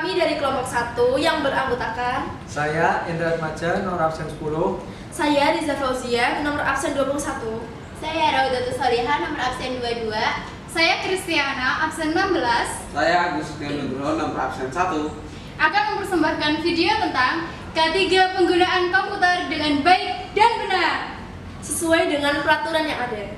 kami dari kelompok 1 yang beranggotakan Saya Indra Atmaja, nomor absen 10. saya Riza Fauzia, nomor absen 21. Saya Raudatus Solihah, nomor absen 22. Saya Kristiana, absen 16. Saya Agus Nugroho, nomor absen 1. Akan mempersembahkan video tentang ketiga penggunaan komputer dengan baik dan benar Sesuai dengan peraturan yang ada.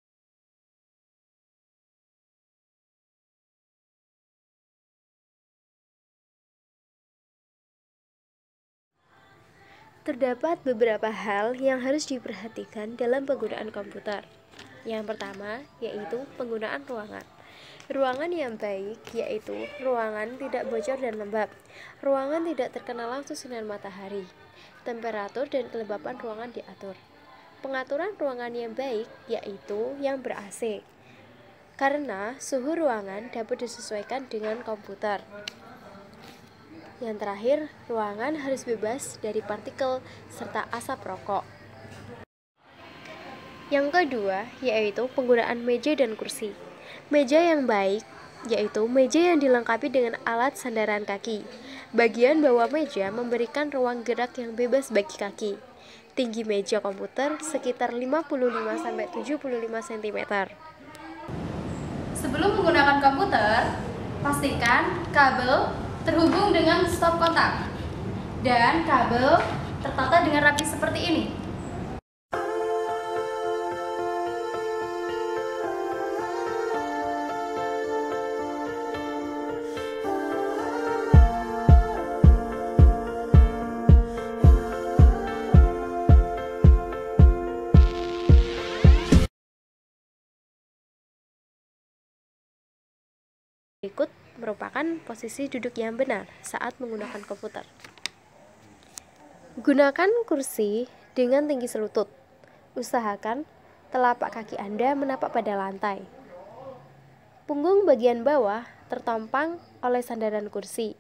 Terdapat beberapa hal yang harus diperhatikan dalam penggunaan komputer. Yang pertama, yaitu penggunaan ruangan. Ruangan yang baik yaitu ruangan tidak bocor dan lembab, ruangan tidak terkena langsung sinar matahari, temperatur dan kelembapan ruangan diatur. Pengaturan ruangan yang baik yaitu yang ber-AC, karena suhu ruangan dapat disesuaikan dengan komputer. Yang terakhir, ruangan harus bebas dari partikel serta asap rokok. Yang kedua, yaitu penggunaan meja dan kursi. Meja yang baik, yaitu meja yang dilengkapi dengan alat sandaran kaki. Bagian bawah meja memberikan ruang gerak yang bebas bagi kaki. Tinggi meja komputer sekitar 55-75 cm. Sebelum menggunakan komputer, pastikan kabel terhubung dengan stop kontak dan kabel tertata dengan rapi seperti ini. Berikut merupakan posisi duduk yang benar saat menggunakan komputer. Gunakan kursi dengan tinggi selutut. Usahakan telapak kaki Anda menapak pada lantai. Punggung bagian bawah tertompang oleh sandaran kursi.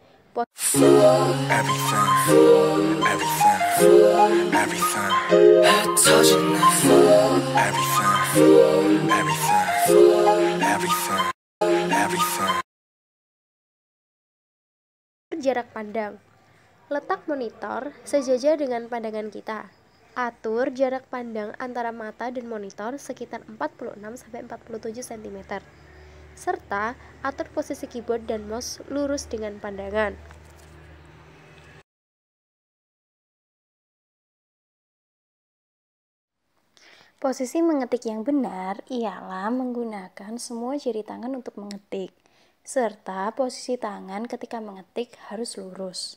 Jarak pandang. Letak monitor sejajar dengan pandangan kita. Atur jarak pandang antara mata dan monitor sekitar 46-47 cm. Serta atur posisi keyboard dan mouse lurus dengan pandangan. Posisi mengetik yang benar ialah menggunakan semua jari tangan untuk mengetik, serta posisi tangan ketika mengetik harus lurus.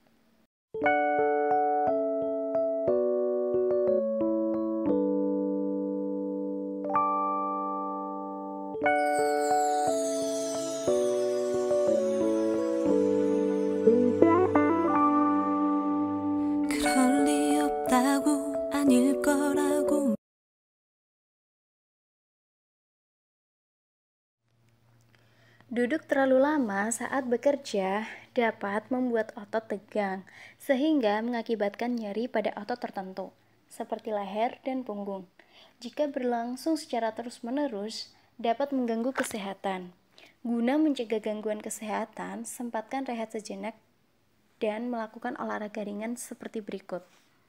Duduk terlalu lama saat bekerja dapat membuat otot tegang, sehingga mengakibatkan nyeri pada otot tertentu, seperti leher dan punggung. Jika berlangsung secara terus-menerus, dapat mengganggu kesehatan. Guna mencegah gangguan kesehatan, sempatkan rehat sejenak dan melakukan olahraga ringan seperti berikut.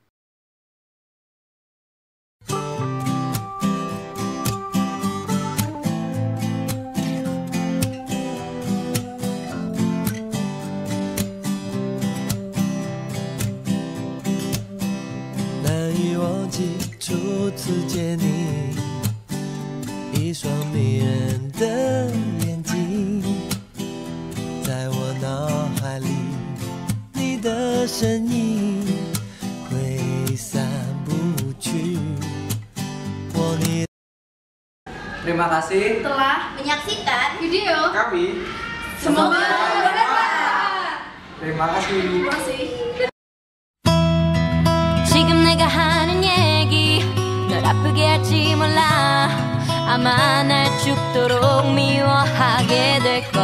初次见你，一双迷人的眼睛，在我脑海里，你的身影挥散不去。 Terima kasih telah menyaksikan video kami. Semoga bermanfaat. Terima kasih. Terima kasih. 지금 내가 하는 얘기 널 아프게 할지 몰라 아마 날 죽도록 미워하게 될 거야